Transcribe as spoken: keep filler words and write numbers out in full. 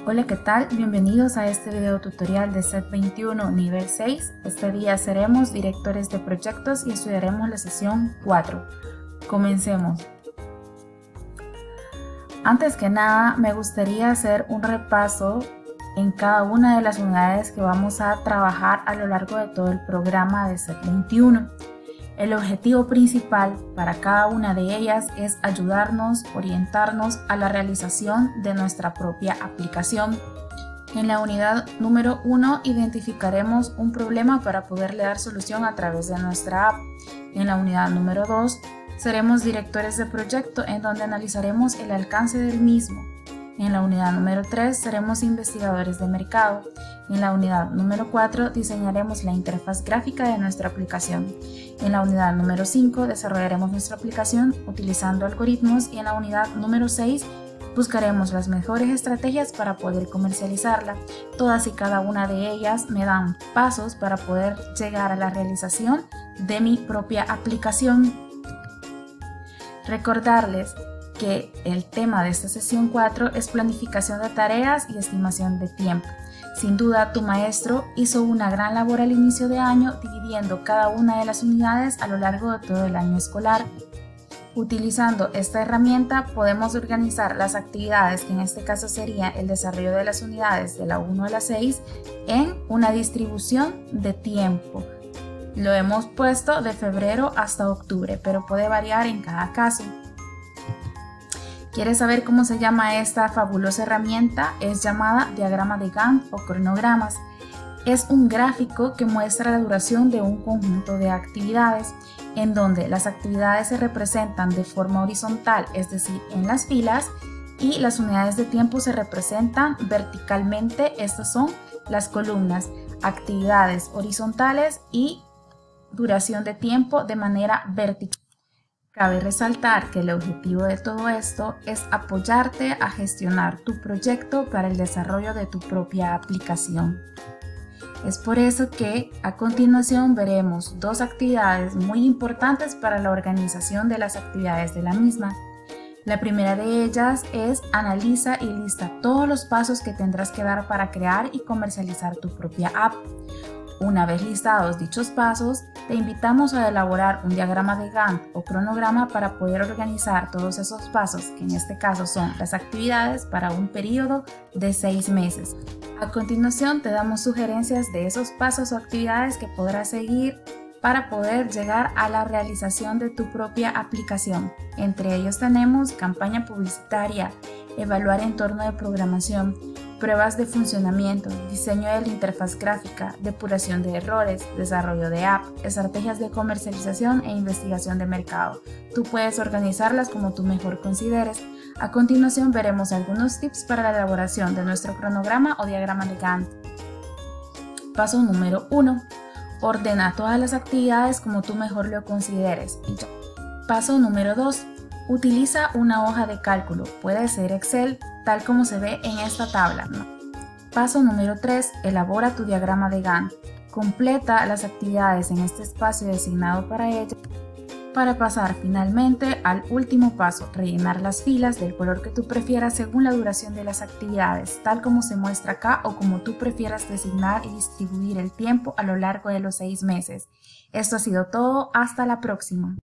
Hola, ¿qué tal? Bienvenidos a este video tutorial de set veintiuno nivel seis. Este día seremos directores de proyectos y estudiaremos la sesión cuatro. Comencemos. Antes que nada, me gustaría hacer un repaso en cada una de las unidades que vamos a trabajar a lo largo de todo el programa de set veintiuno. El objetivo principal para cada una de ellas es ayudarnos, orientarnos a la realización de nuestra propia aplicación. En la unidad número uno identificaremos un problema para poderle dar solución a través de nuestra app. En la unidad número dos seremos directores de proyecto, en donde analizaremos el alcance del mismo. En la unidad número tres seremos investigadores de mercado. En la unidad número cuatro diseñaremos la interfaz gráfica de nuestra aplicación. En la unidad número cinco desarrollaremos nuestra aplicación utilizando algoritmos y en la unidad número seis buscaremos las mejores estrategias para poder comercializarla. Todas y cada una de ellas me dan pasos para poder llegar a la realización de mi propia aplicación. Recordarles que el tema de esta sesión cuatro es planificación de tareas y estimación de tiempo. Sin duda, tu maestro hizo una gran labor al inicio de año dividiendo cada una de las unidades a lo largo de todo el año escolar. Utilizando esta herramienta podemos organizar las actividades, que en este caso sería el desarrollo de las unidades de la uno a la seis, en una distribución de tiempo. Lo hemos puesto de febrero hasta octubre, pero puede variar en cada caso. ¿Quieres saber cómo se llama esta fabulosa herramienta? Es llamada diagrama de Gantt o cronogramas. Es un gráfico que muestra la duración de un conjunto de actividades, en donde las actividades se representan de forma horizontal, es decir, en las filas, y las unidades de tiempo se representan verticalmente. Estas son las columnas, actividades horizontales y duración de tiempo de manera vertical. Cabe resaltar que el objetivo de todo esto es apoyarte a gestionar tu proyecto para el desarrollo de tu propia aplicación. Es por eso que a continuación veremos dos actividades muy importantes para la organización de las actividades de la misma. La primera de ellas es analiza y lista todos los pasos que tendrás que dar para crear y comercializar tu propia app. Una vez listados dichos pasos, te invitamos a elaborar un diagrama de Gantt o cronograma para poder organizar todos esos pasos, que en este caso son las actividades, para un periodo de seis meses. A continuación te damos sugerencias de esos pasos o actividades que podrás seguir para poder llegar a la realización de tu propia aplicación. Entre ellos tenemos campaña publicitaria, evaluar entorno de programación, pruebas de funcionamiento, diseño de la interfaz gráfica, depuración de errores, desarrollo de app, estrategias de comercialización e investigación de mercado. Tú puedes organizarlas como tú mejor consideres. A continuación veremos algunos tips para la elaboración de nuestro cronograma o diagrama de Gantt. Paso número uno. Ordena todas las actividades como tú mejor lo consideres. Paso número dos. Utiliza una hoja de cálculo, puede ser Excel, tal como se ve en esta tabla. Paso número tres. Elabora tu diagrama de Gantt. Completa las actividades en este espacio designado para ello, para pasar finalmente al último paso, rellenar las filas del color que tú prefieras según la duración de las actividades, tal como se muestra acá, o como tú prefieras designar y distribuir el tiempo a lo largo de los seis meses. Esto ha sido todo, hasta la próxima.